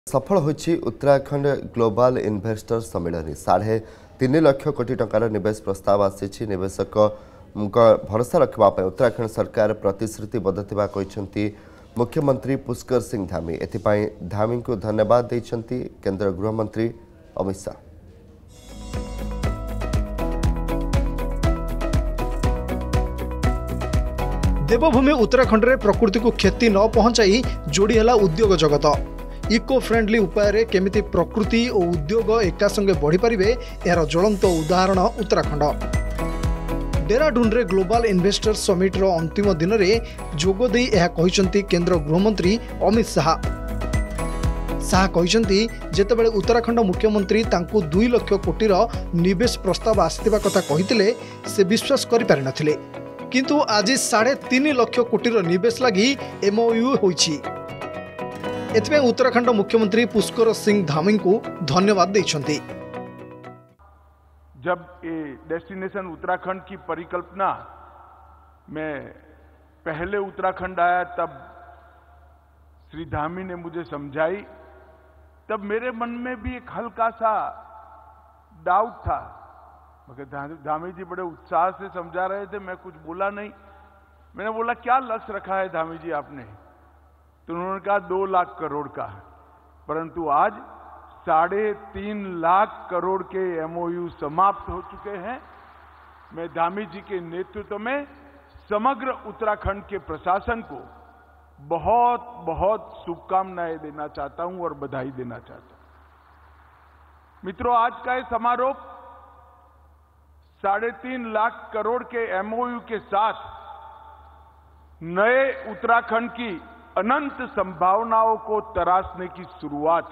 सफल होछि Uttarakhand global investor सम्मेलन 3.5 लाख कोटी टंकार निवेश प्रस्ताव आसी निवेशक भरोसा रखा उत्तराखंड सरकार प्रतिश्रुतिबद्ध कहते मुख्यमंत्री पुष्कर सिंह धामी एथिपाई धामी को धन्यवाद देइछंती केंद्र गृहमंत्री अमित शाह। देवभूमि उत्तराखंड रे प्रकृति को क्षति न पहुंचाई जोड़ी है उद्योग जगत इको फ्रेंडली उपाय केमिति प्रकृति और उद्योग एका संगे बढ़ी पारिबे यार ज्वलंत उदाहरण उत्तराखंड। डेराडून रे ग्लोबल इन्वेस्टर समिट रो अंतिम दिन रे जोग देई यह कहिसंती केंद्र गृहमंत्री अमित शाह। शाह कहिसंती जेतेबेले उत्तराखंड मुख्यमंत्री तांकु 2 लाख कोटीर निवेश प्रस्ताव आसिथिबा कथा कहितिले से विश्वास करि पारि नथिले, किंतु आज 3.5 लाख कोटीर निवेश लगी एमओयू होइछि। एथिबे उत्तराखंड मुख्यमंत्री पुष्कर सिंह धामी को धन्यवाद देइछंती। जब ये डेस्टिनेशन उत्तराखंड की परिकल्पना में पहले उत्तराखंड आया तब श्री धामी ने मुझे समझाई, तब मेरे मन में भी एक हल्का सा डाउट था। मगर धामी जी बड़े उत्साह से समझा रहे थे, मैं कुछ बोला नहीं। मैंने बोला क्या लक्ष्य रखा है धामी जी आपने? तो उन्होंने कहा 2 लाख करोड़ का, परंतु आज 3.5 लाख करोड़ के एमओयू समाप्त हो चुके हैं। मैं धामी जी के नेतृत्व में समग्र उत्तराखंड के प्रशासन को बहुत बहुत शुभकामनाएं देना चाहता हूं और बधाई देना चाहता हूं। मित्रों, आज का ये समारोह 3.5 लाख करोड़ के एमओयू के साथ नए उत्तराखंड की अनंत संभावनाओं को तराशने की शुरुआत।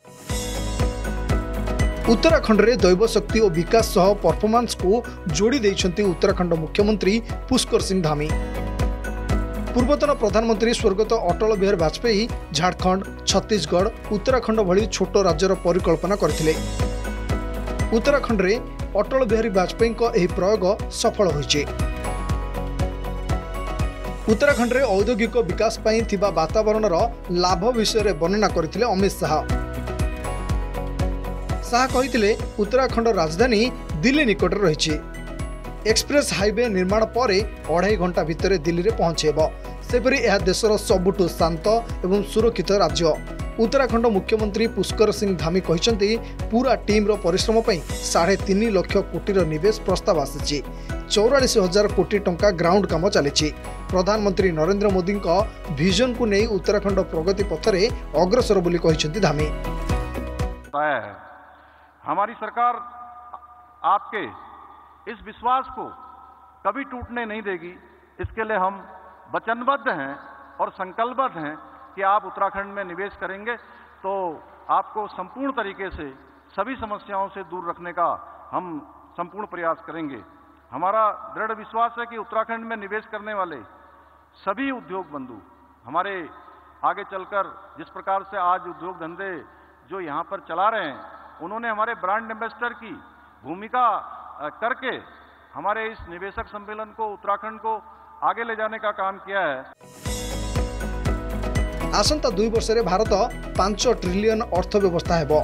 उत्तराखंड रे दैव शक्ति और विकास सह परफॉर्मेंस को जोड़ी देइछंती उत्तराखंड मुख्यमंत्री पुष्कर सिंह धामी। पूर्वतन प्रधानमंत्री स्वर्गत अटल बिहारी वाजपेयी झारखंड, छत्तीसगढ़, उत्तराखंड भली छोट राज्यर परिकल्पना करथिले। उत्तराखंड रे अटल बिहारी वाजपेयी को एही प्रयोग सफल होइछे। उत्तराखंड रे औद्योगिक विकास पई थिबा वातावरण लाभ विषय रे वर्णना करथिले अमित शाह। शाह कहिथिले उत्तराखंड राजधानी दिल्ली निकट रहिछि। एक्सप्रेस हाईवे निर्माण परे 2.5 घंटा भितर दिल्ली रे पहुंचेबो। सेपरि यह देशर सबुठु शांत एवं सुरक्षित राज्य। उत्तराखंड मुख्यमंत्री पुष्कर सिंह धामी कहिसंती पूरा टीम रो परिश्रम पई 3.5 लाख कोटीर निवेश प्रस्ताव आसीछि। 44,000 कोटी टंका ग्राउंड काम चली। प्रधानमंत्री नरेंद्र मोदी का विजन को नहीं उत्तराखंड प्रगति पथरे अग्रसर बोली कहिसंती धामी। हमारी सरकार आपके इस विश्वास को कभी टूटने नहीं देगी। इसके लिए हम वचनबद्ध हैं और संकल्पबद्ध हैं कि आप उत्तराखंड में निवेश करेंगे तो आपको संपूर्ण तरीके से सभी समस्याओं से दूर रखने का हम संपूर्ण प्रयास करेंगे। हमारा दृढ़ विश्वास है कि उत्तराखंड में निवेश करने वाले सभी उद्योग बंधु हमारे आगे चलकर जिस प्रकार से आज उद्योग धंधे जो यहाँ पर चला रहे हैं, उन्होंने हमारे ब्रांड एम्बेसडर की भूमिका करके हमारे इस निवेशक सम्मेलन को उत्तराखंड को आगे ले जाने का काम किया है। आसंता 2 वर्ष रे भारत 5 ट्रिलियन अर्थव्यवस्था हेबो।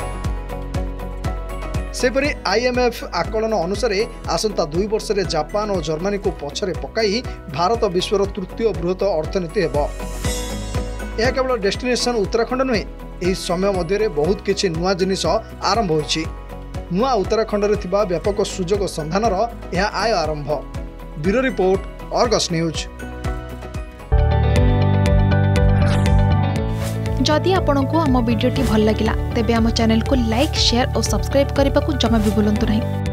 सेपरि IMF आकलन अनुसार आसंता 2 वर्ष रे जापान और जर्मनी को पछरे पकाई भारत विश्वर 3य बृहत अर्थनीति हेबो। यह केवल डेस्टिनेशन उत्तराखंड नुहे, एही समय मध्य रे बहुत किछि नुआ जिनिस आरंभ होइछि। नुआ उत्तराखंड रे थिबा व्यापक सुजोग संधानर यह आय आरंभ। Bureau report, Argus news. जदि आपंक आम भिडी भल लगा तेब आम चैनल को लाइक, शेयर और सब्सक्राइब करने को जमा भी भूलु नहीं।